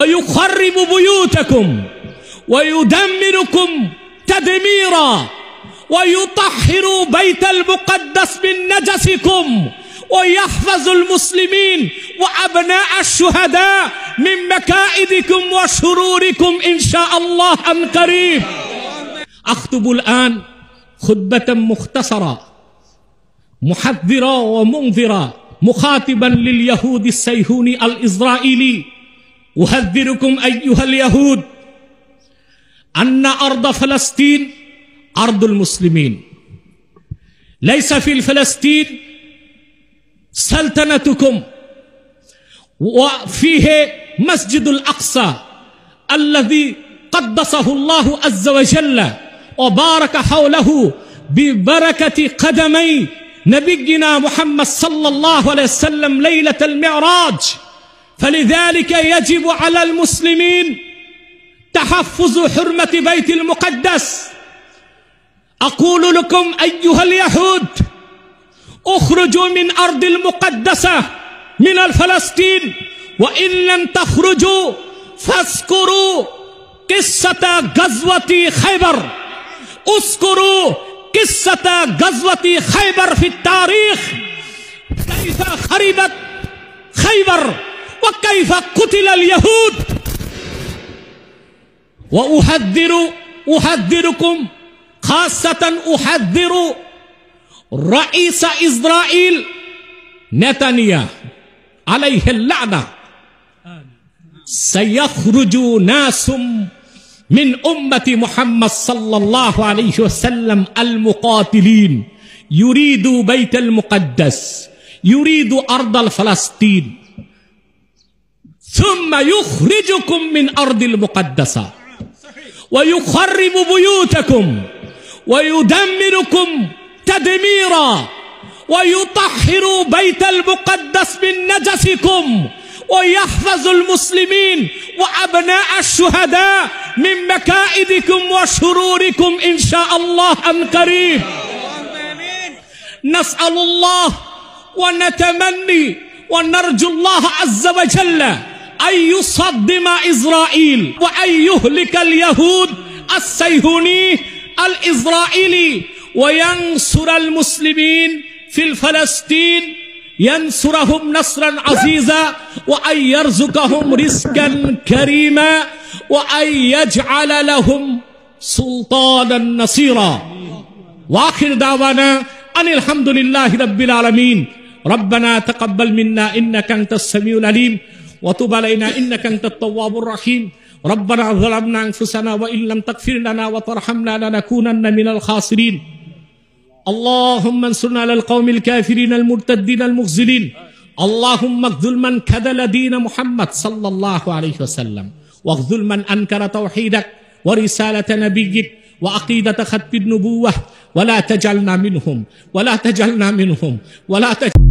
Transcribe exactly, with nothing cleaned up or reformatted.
ويخرب بيوتكم ويدمركم تدميرا ويطهر بيت المقدس من نجسكم ويحفظ المسلمين وأبناء الشهداء من مكائدكم وشروركم إن شاء الله عن قريب. أخطب الآن خطبة مختصرة محذرة ومنذرة مخاطبا لليهود الصهيوني الإسرائيلي. أحذركم أيها اليهود أن أرض فلسطين أرض المسلمين، ليس في فلسطين سلطنتكم، وفيه مسجد الأقصى الذي قدسه الله عز وجل وبارك حوله ببركة قدمي نبينا محمد صلى الله عليه وسلم ليلة المعراج. فلذلك يجب على المسلمين تحفظ حرمة بيت المقدس. أقول لكم أيها اليهود اخرجوا من أرض المقدسة من الفلسطين، وإن لم تخرجوا فاذكروا قصة غزوة خيبر، اذكروا قصة غزوة خيبر في التاريخ، كيف خربت خيبر وكيف قتل اليهود. وأحذر أحذركم خاصة أحذر رئيس إسرائيل نتنياهو عليه اللعنة، سيخرج ناس من أمة محمد صلى الله عليه وسلم المقاتلين يريد بيت المقدس، يريد أرض فلسطين، ثم يخرجكم من أرض المقدسة ويخرب بيوتكم ويدمركم تدميرا ويطهر بيت المقدس من نجسكم ويحفظ المسلمين وأبناء الشهداء من مكائدكم وشروركم إن شاء الله عن قريب. نسأل الله ونتمني ونرجو الله عز وجل أن يصدم إسرائيل وأن يهلك اليهود الصهيوني الإسرائيلي وينصر المسلمين في فلسطين، ينصرهم نصرا عزيزا، وأن يرزقهم رزقا كريما، وأن يجعل لهم سلطانا نصيرا. وآخر دعوانا أن الحمد لله رب العالمين. ربنا تقبل منا إنك أنت السميع العليم وتب علينا إنك أنت التواب الرحيم. ربنا ظلمنا أنفسنا وإن لم تغفر لنا وترحمنا لنكونن من الخاسرين. اللهم انصرنا على القوم الكافرين المرتدين المخذلين. اللهم اخذل من كذل دين محمد صلى الله عليه وسلم، واخذل من أنكر توحيدك ورسالة نبيك وعقيدة ختم النبوة، ولا تجعلنا منهم ولا تجعلنا منهم ولا تجعلنا